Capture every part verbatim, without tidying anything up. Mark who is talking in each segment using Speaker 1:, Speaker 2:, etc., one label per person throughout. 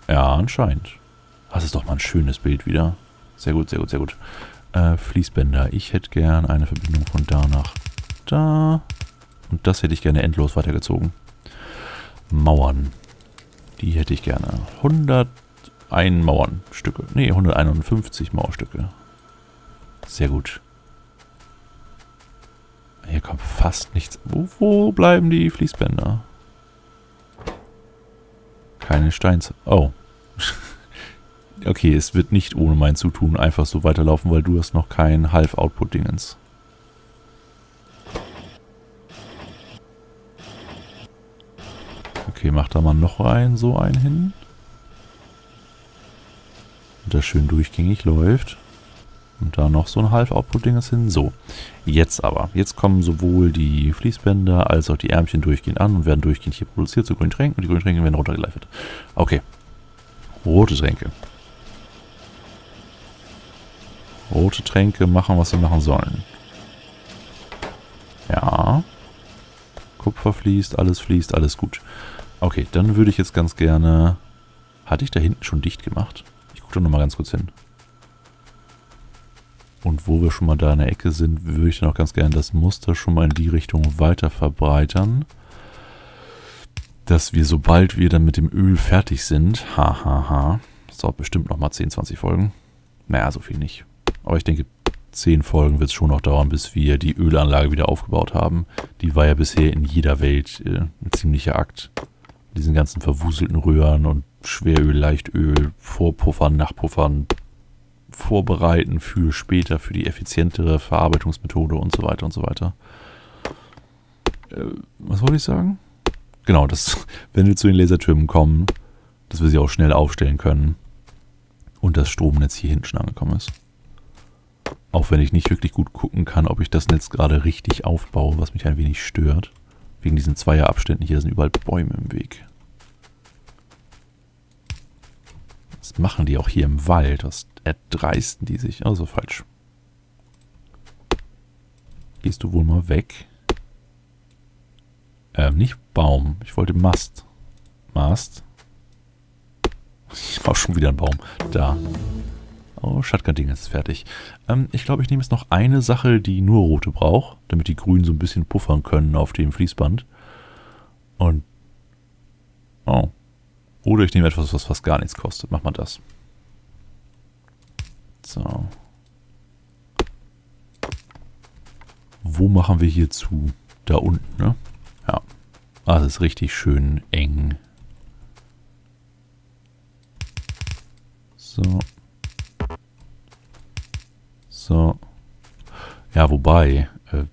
Speaker 1: Ja, anscheinend. Das ist doch mal ein schönes Bild wieder. Sehr gut, sehr gut, sehr gut. Äh, Fließbänder. Ich hätte gern eine Verbindung von da nach da. Und das hätte ich gerne endlos weitergezogen. Mauern. Die hätte ich gerne. hunderteins Mauernstücke. Ne, hunderteinundfünfzig Mauerstücke. Sehr gut. Hier kommt fast nichts. Wo, wo bleiben die Fließbänder? Keine Steins... Oh. Okay, es wird nicht ohne mein Zutun einfach so weiterlaufen, weil du hast noch kein Half-Output-Dingens. Okay, mach da mal noch rein, so einen hin. Und das schön durchgängig läuft. Und da noch so ein Half-Output-Dinges hin. So, jetzt aber. Jetzt kommen sowohl die Fließbänder als auch die Ärmchen durchgehend an und werden durchgehend hier produziert zu grünen Tränken. Und die grünen Tränke werden runtergeleitet. Okay. Rote Tränke. Rote Tränke machen, was sie machen sollen. Ja. Kupfer fließt, alles fließt, alles gut. Okay, dann würde ich jetzt ganz gerne... Hatte ich da hinten schon dicht gemacht? Ich gucke da nochmal ganz kurz hin. Und wo wir schon mal da in der Ecke sind, würde ich dann auch ganz gerne das Muster schon mal in die Richtung weiter verbreitern. Dass wir, sobald wir dann mit dem Öl fertig sind... Hahaha. Ha, ha, das dauert bestimmt nochmal zehn, zwanzig Folgen. Naja, so viel nicht. Aber ich denke, zehn Folgen wird es schon noch dauern, bis wir die Ölanlage wieder aufgebaut haben. Die war ja bisher in jeder Welt äh, ein ziemlicher Akt. Diesen ganzen verwuselten Röhren und Schweröl, Leichtöl, Vorpuffern, Nachpuffern, vorbereiten für später, für die effizientere Verarbeitungsmethode und so weiter und so weiter. Äh, was wollte ich sagen? Genau, dass, wenn wir zu den Lasertürmen kommen, dass wir sie auch schnell aufstellen können und das Stromnetz hier hinten schon angekommen ist. Auch wenn ich nicht wirklich gut gucken kann, ob ich das Netz gerade richtig aufbaue, was mich ein wenig stört. Wegen diesen Zweierabständen hier sind überall Bäume im Weg. Was machen die auch hier im Wald? Was erdreisten die sich? Also falsch. Gehst du wohl mal weg? Ähm, nicht Baum. Ich wollte Mast. Mast. Ich brauche schon wieder einen Baum. Da. Oh, Shotgun-Ding ist fertig. Ähm, ich glaube, ich nehme jetzt noch eine Sache, die nur rote braucht, damit die Grünen so ein bisschen puffern können auf dem Fließband. Und... Oh. Oder ich nehme etwas, was fast gar nichts kostet. Mach mal das. So. Wo machen wir hier zu? Da unten, ne? Ja. Ah, das ist richtig schön eng. So. So. Ja, wobei. Äh,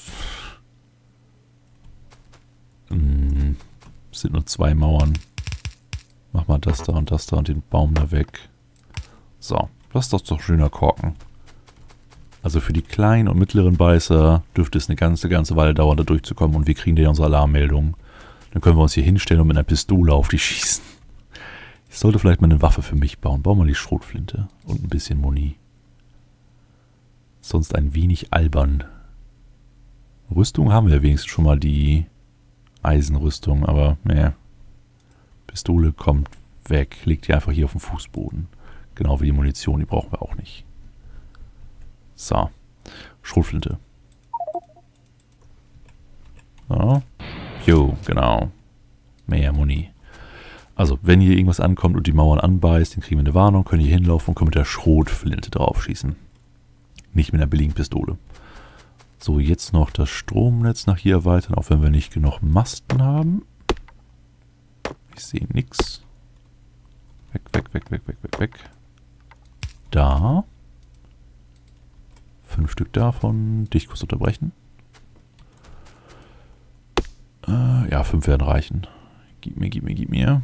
Speaker 1: mh, es sind nur zwei Mauern. Mach mal das da und das da und den Baum da weg. So. Das ist doch schöner Korken. Also für die kleinen und mittleren Beißer dürfte es eine ganze, ganze Weile dauern, da durchzukommen. Und wir kriegen ja unsere Alarmmeldung. Dann können wir uns hier hinstellen und mit einer Pistole auf die schießen. Ich sollte vielleicht mal eine Waffe für mich bauen. Bauen wir die Schrotflinte und ein bisschen Muni. Sonst ein wenig albern. Rüstung haben wir wenigstens schon mal, die Eisenrüstung, aber naja. Pistole kommt weg, legt die einfach hier auf den Fußboden. Genau wie die Munition, die brauchen wir auch nicht. So. Schrotflinte. So. Jo, genau. Mehr Muni. Also, wenn hier irgendwas ankommt und die Mauern anbeißt, dann kriegen wir eine Warnung, können hier hinlaufen und können mit der Schrotflinte drauf schießen. Nicht mit einer billigen Pistole. So, jetzt noch das Stromnetz nach hier erweitern, auch wenn wir nicht genug Masten haben. Ich sehe nichts. Weg, weg, weg, weg, weg, weg, weg. Da. Fünf Stück davon. Dich kurz unterbrechen. Äh, ja, fünf werden reichen. Gib mir, gib mir, gib mir.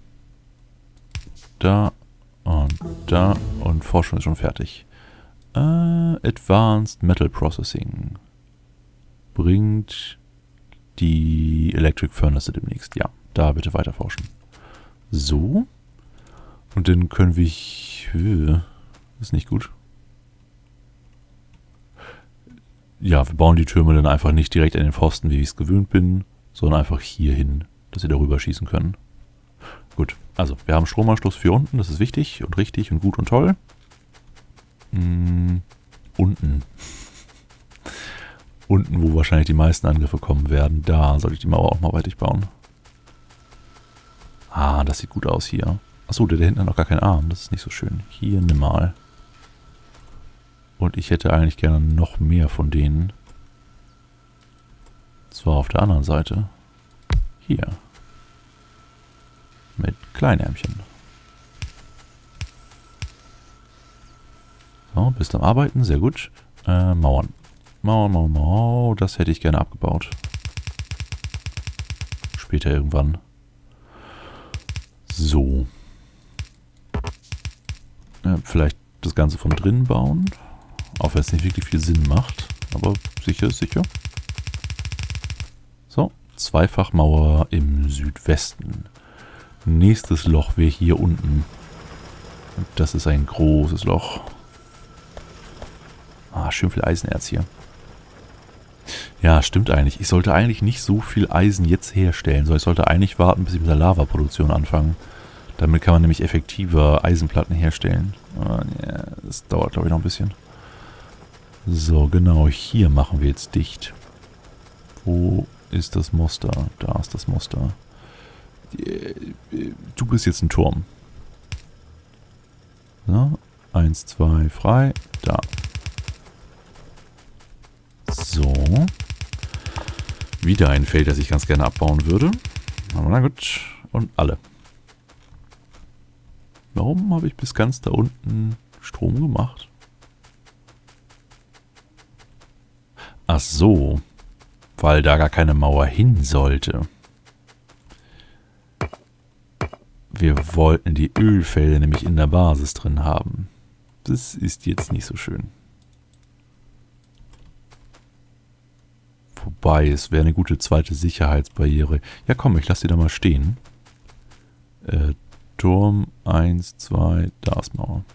Speaker 1: Da und da und Forschung ist schon fertig. Äh, Advanced Metal Processing. Bringt die Electric Furnace demnächst. Ja, da bitte weiter forschen. So. Und dann können wir... Äh, ist nicht gut. Ja, wir bauen die Türme dann einfach nicht direkt an den Pfosten, wie ich es gewöhnt bin, sondern einfach hier hin, dass sie darüber schießen können. Gut, Also, wir haben Stromanschluss für unten, das ist wichtig und richtig und gut und toll. Hm, unten. Unten, wo wahrscheinlich die meisten Angriffe kommen werden. Da sollte ich die Mauer auch mal weiter bauen. Ah, das sieht gut aus hier. Achso, der da hinten hat noch gar keinen Arm. Das ist nicht so schön. Hier, nimm mal. Und ich hätte eigentlich gerne noch mehr von denen. Zwar auf der anderen Seite. Hier. Mit Kleinärmchen. So, bist am Arbeiten, sehr gut. Äh, Mauern. Mauern, Mauern, Mauern. Das hätte ich gerne abgebaut. Später irgendwann. So. Ja, vielleicht das Ganze von drinnen bauen. Auch wenn es nicht wirklich viel Sinn macht. Aber sicher ist sicher. So, Zweifachmauer im Südwesten. Nächstes Loch wäre hier unten. Und das ist ein großes Loch. Ah, schön viel Eisenerz hier. Ja, stimmt eigentlich. Ich sollte eigentlich nicht so viel Eisen jetzt herstellen, sondern ich sollte eigentlich warten, bis ich mit der Lavaproduktion anfange. Damit kann man nämlich effektiver Eisenplatten herstellen. Ah, ja, das dauert, glaube ich, noch ein bisschen. So, genau, hier machen wir jetzt dicht. Wo ist das Muster? Da ist das Muster. Du bist jetzt ein Turm. So, eins, zwei, frei. Da. So. Wieder ein Feld, das ich ganz gerne abbauen würde. Aber na gut. Und alle. Warum habe ich bis ganz da unten Strom gemacht? Ach so. Weil da gar keine Mauer hin sollte. Wir wollten die Ölfelder nämlich in der Basis drin haben. Das ist jetzt nicht so schön. Wobei, es wäre eine gute zweite Sicherheitsbarriere. Ja komm, ich lasse die da mal stehen. Äh, Turm eins, zwei, da ist Mauer.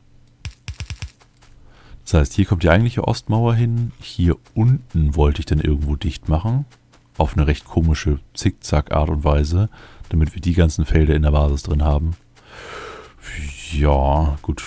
Speaker 1: Das heißt, hier kommt die eigentliche Ostmauer hin. Hier unten wollte ich dann irgendwo dicht machen. Auf eine recht komische Zickzack-Art und Weise. Damit wir die ganzen Felder in der Basis drin haben. Ja, gut.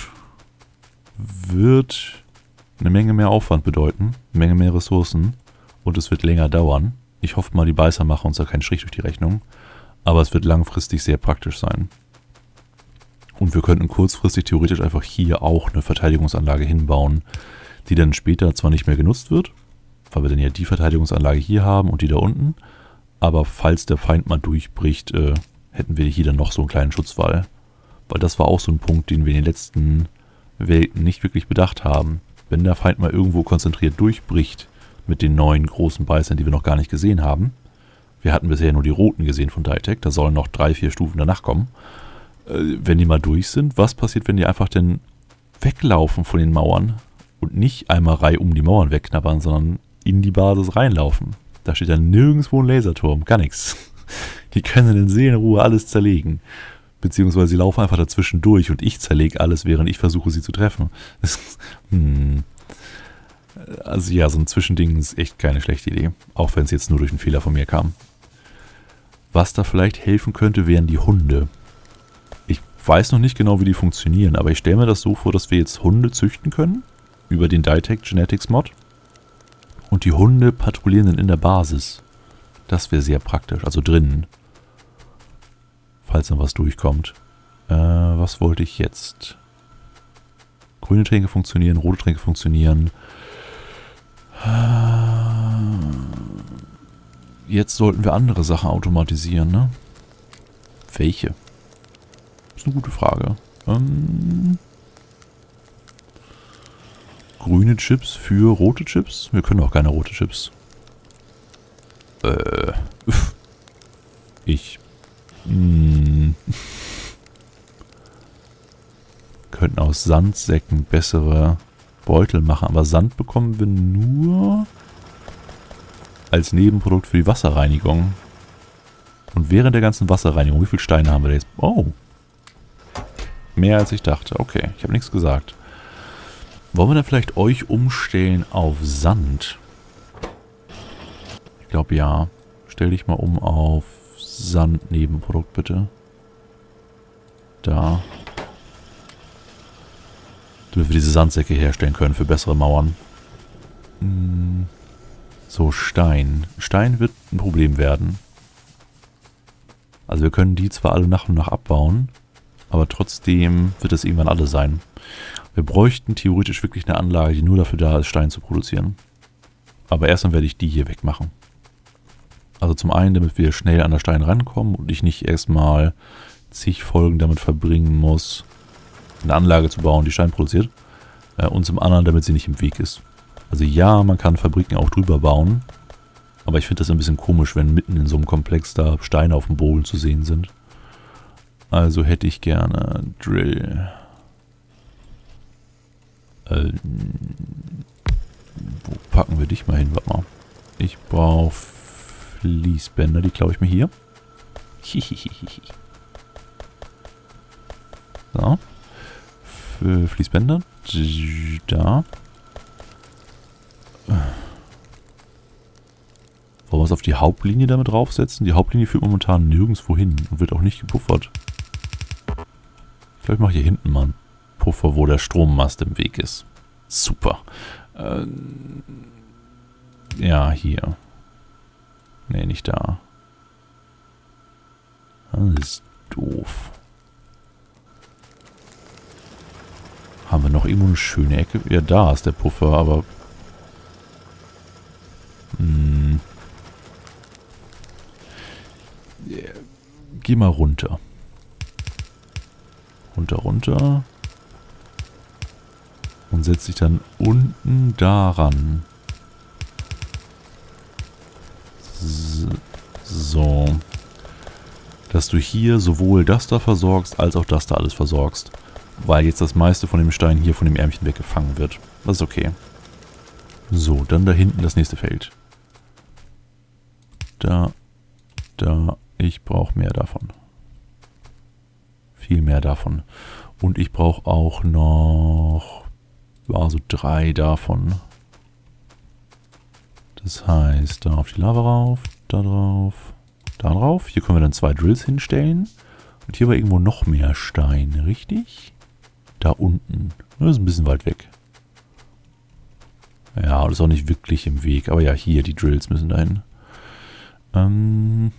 Speaker 1: Wird eine Menge mehr Aufwand bedeuten. Eine Menge mehr Ressourcen. Und es wird länger dauern. Ich hoffe mal, die Beißer machen uns da keinen Strich durch die Rechnung. Aber es wird langfristig sehr praktisch sein. Und wir könnten kurzfristig theoretisch einfach hier auch eine Verteidigungsanlage hinbauen, die dann später zwar nicht mehr genutzt wird, weil wir dann ja die Verteidigungsanlage hier haben und die da unten, aber falls der Feind mal durchbricht, äh, hätten wir hier dann noch so einen kleinen Schutzwall. Weil das war auch so ein Punkt, den wir in den letzten Welten nicht wirklich bedacht haben. Wenn der Feind mal irgendwo konzentriert durchbricht mit den neuen großen Beißern, die wir noch gar nicht gesehen haben. Wir hatten bisher nur die roten gesehen von Ditec, da sollen noch drei, vier Stufen danach kommen. Wenn die mal durch sind, was passiert, wenn die einfach dann weglaufen von den Mauern und nicht einmal Reihe um die Mauern wegknabbern, sondern in die Basis reinlaufen? Da steht dann nirgendwo ein Laserturm, gar nichts. Die können in Seelenruhe alles zerlegen. Beziehungsweise sie laufen einfach dazwischen durch und ich zerlege alles, während ich versuche, sie zu treffen. Das, hm. Also ja, so ein Zwischending ist echt keine schlechte Idee. Auch wenn es jetzt nur durch einen Fehler von mir kam. Was da vielleicht helfen könnte, wären die Hunde. Ich weiß noch nicht genau, wie die funktionieren, aber ich stelle mir das so vor, dass wir jetzt Hunde züchten können. Über den Ditec Genetics Mod. Und die Hunde patrouillieren dann in der Basis. Das wäre sehr praktisch. Also drinnen. Falls dann was durchkommt. Äh, was wollte ich jetzt? Grüne Tränke funktionieren, rote Tränke funktionieren. Jetzt sollten wir andere Sachen automatisieren, ne? Welche? Das ist eine gute Frage. Ähm, grüne Chips für rote Chips? Wir können auch keine rote Chips. Äh. Ich. Mh, könnten aus Sandsäcken bessere Beutel machen, aber Sand bekommen wir nur als Nebenprodukt für die Wasserreinigung. Und während der ganzen Wasserreinigung, wie viele Steine haben wir da jetzt? Oh. Mehr als ich dachte. Okay, ich habe nichts gesagt. Wollen wir dann vielleicht euch umstellen auf Sand? Ich glaube ja. Stell dich mal um auf Sand-Nebenprodukt, bitte. Da. Damit wir diese Sandsäcke herstellen können für bessere Mauern. Hm. So, Stein. Stein wird ein Problem werden. Also wir können die zwar alle nach und nach abbauen, aber trotzdem wird es irgendwann alle sein. Wir bräuchten theoretisch wirklich eine Anlage, die nur dafür da ist, Stein zu produzieren. Aber erst dann werde ich die hier wegmachen. Also zum einen, damit wir schnell an der Stein rankommen und ich nicht erstmal zig Folgen damit verbringen muss, eine Anlage zu bauen, die Stein produziert. Und zum anderen, damit sie nicht im Weg ist. Also ja, man kann Fabriken auch drüber bauen, aber ich finde das ein bisschen komisch, wenn mitten in so einem Komplex da Steine auf dem Boden zu sehen sind. Also hätte ich gerne Drill. Äh, wo packen wir dich mal hin? Warte mal. Ich brauche Fließbänder, die klaue ich mir hier. So. Für Fließbänder. Da. Wollen wir es auf die Hauptlinie damit draufsetzen? Die Hauptlinie führt momentan nirgendwo hin und wird auch nicht gepuffert. Ich glaube, ich mache hier hinten mal einen Puffer, wo der Strommast im Weg ist. Super. Ähm ja, hier. Nee, nicht da. Das ist doof. Haben wir noch irgendwo eine schöne Ecke? Ja, da ist der Puffer, aber... Hm. Yeah. Geh mal runter. Runter, runter. Und setz dich dann unten daran. So. Dass du hier sowohl das da versorgst, als auch das da alles versorgst. Weil jetzt das meiste von dem Stein hier von dem Ärmchen weggefangen wird. Das ist okay. So, dann da hinten das nächste Feld. Da, da, ich brauche mehr davon. Viel mehr davon. Und ich brauche auch noch, ja, so drei davon. Das heißt, da auf die Lava rauf, da drauf, da drauf. Hier können wir dann zwei Drills hinstellen. Und hier war irgendwo noch mehr Stein, richtig? Da unten. Das ist ein bisschen weit weg. Ja, das ist auch nicht wirklich im Weg. Aber ja, hier, die Drills müssen dahin. Ähm.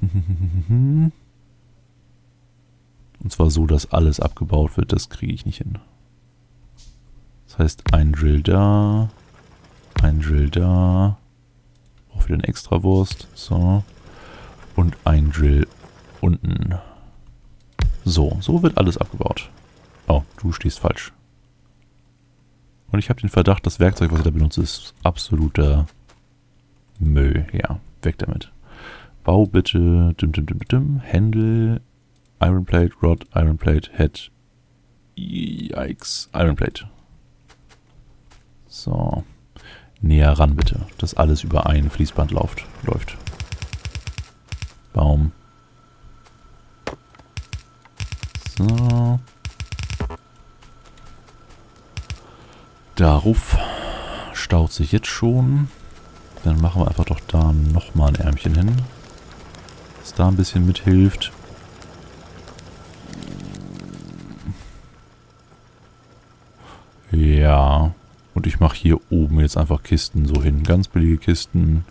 Speaker 1: Und zwar so, dass alles abgebaut wird. Das kriege ich nicht hin. Das heißt, ein Drill da. Ein Drill da. Auch wieder eine Extrawurst. So. Und ein Drill unten. So, so wird alles abgebaut. Oh, du stehst falsch. Und ich habe den Verdacht, das Werkzeug, was ich da benutze, ist absoluter Müll. Ja, weg damit. Bau bitte. Dim, dim, dim, dim. Händel. Ironplate, Rod, Ironplate, Head. Yikes. Ironplate. So. Näher ran bitte, dass alles über ein Fließband läuft. läuft. Baum. So. Darauf staut sich jetzt schon. Dann machen wir einfach doch da nochmal ein Ärmchen hin. Das da ein bisschen mithilft. Ja. Und ich mache hier oben jetzt einfach Kisten so hin. Ganz billige Kisten.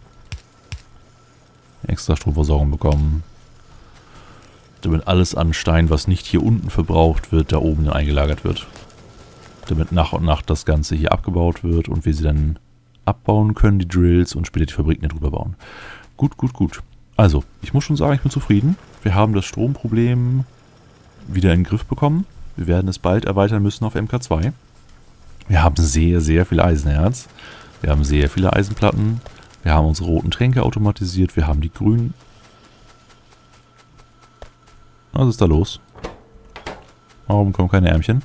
Speaker 1: Extra Stromversorgung bekommen. Damit alles an Stein, was nicht hier unten verbraucht wird, da oben eingelagert wird. Damit nach und nach das Ganze hier abgebaut wird und wir sie dann abbauen können, die Drills, und später die Fabriken drüber bauen. Gut, gut, gut. Also, ich muss schon sagen, ich bin zufrieden. Wir haben das Stromproblem wieder in den Griff bekommen. Wir werden es bald erweitern müssen auf M K zwei. Wir haben sehr, sehr viel Eisenerz. Wir haben sehr viele Eisenplatten. Wir haben unsere roten Tränke automatisiert. Wir haben die grünen. Was ist da los? Warum kommen keine Ärmchen?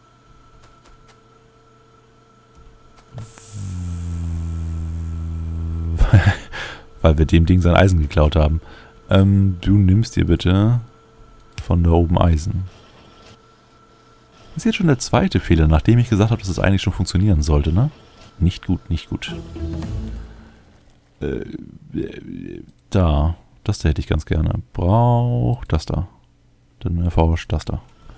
Speaker 1: Weil wir dem Ding sein Eisen geklaut haben. Ähm, du nimmst dir bitte von da oben Eisen. Das ist jetzt schon der zweite Fehler, nachdem ich gesagt habe, dass es eigentlich schon funktionieren sollte, ne? Nicht gut, nicht gut. Äh, da. Das da hätte ich ganz gerne. Brauch das da. Dann erforscht das da.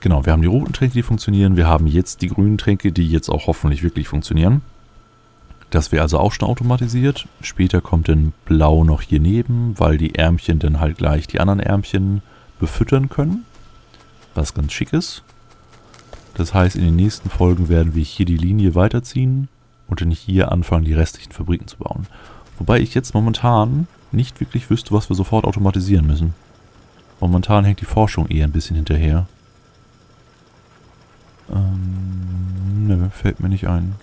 Speaker 1: Genau, wir haben die roten Tränke, die funktionieren. Wir haben jetzt die grünen Tränke, die jetzt auch hoffentlich wirklich funktionieren. Das wäre also auch schon automatisiert. Später kommt dann Blau noch hier neben, weil die Ärmchen dann halt gleich die anderen Ärmchen befüttern können. Was ganz schick ist. Das heißt, in den nächsten Folgen werden wir hier die Linie weiterziehen und dann hier anfangen, die restlichen Fabriken zu bauen. Wobei ich jetzt momentan nicht wirklich wüsste, was wir sofort automatisieren müssen. Momentan hängt die Forschung eher ein bisschen hinterher. Ähm, ne, fällt mir nicht ein.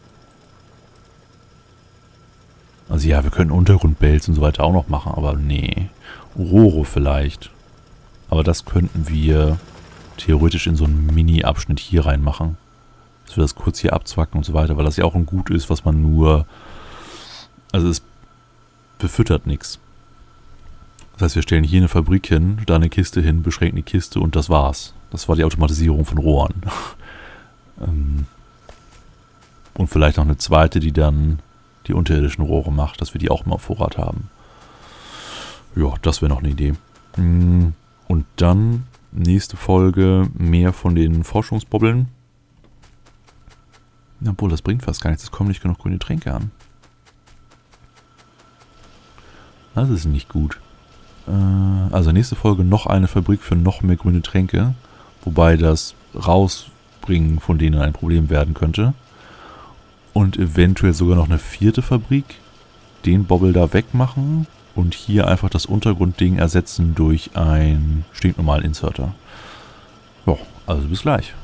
Speaker 1: Also ja, wir können Untergrundbells und so weiter auch noch machen, aber nee. Roro vielleicht. Aber das könnten wir theoretisch in so einen Mini-Abschnitt hier reinmachen. Dass wir das kurz hier abzwacken und so weiter, weil das ja auch ein Gut ist, was man nur... Also es befüttert nichts. Das heißt, wir stellen hier eine Fabrik hin, da eine Kiste hin, beschränken die Kiste und das war's. Das war die Automatisierung von Rohren. ähm und vielleicht noch eine zweite, die dann die unterirdischen Rohre macht, dass wir die auch mal auf Vorrat haben. Ja, das wäre noch eine Idee. Und dann nächste Folge mehr von den Forschungsbobbeln. Obwohl, das bringt fast gar nichts. Es kommen nicht genug grüne Tränke an. Das ist nicht gut. Also nächste Folge noch eine Fabrik für noch mehr grüne Tränke. Wobei das Rausbringen von denen ein Problem werden könnte. Und eventuell sogar noch eine vierte Fabrik. Den Bobbel da wegmachen. Und hier einfach das Untergrundding ersetzen durch einen stinknormalen Inserter. Ja, also bis gleich.